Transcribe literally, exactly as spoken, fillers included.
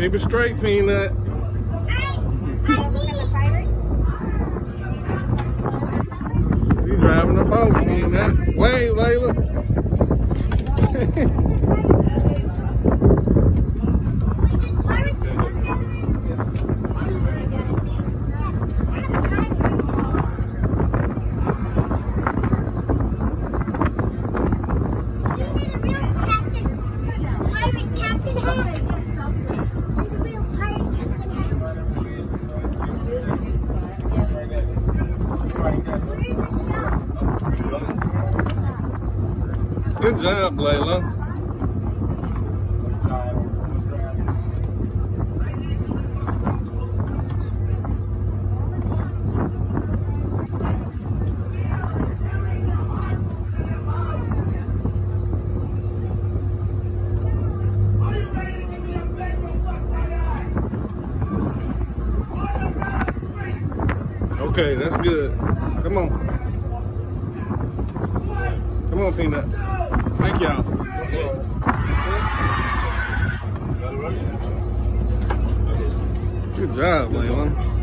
Keep it straight, Peanut. You driving a boat, Peanut. Wave, Layla. Good job, Layla. Okay, that's good. Come on. Come on, Peanut. Thank y'all. Good job, Layla.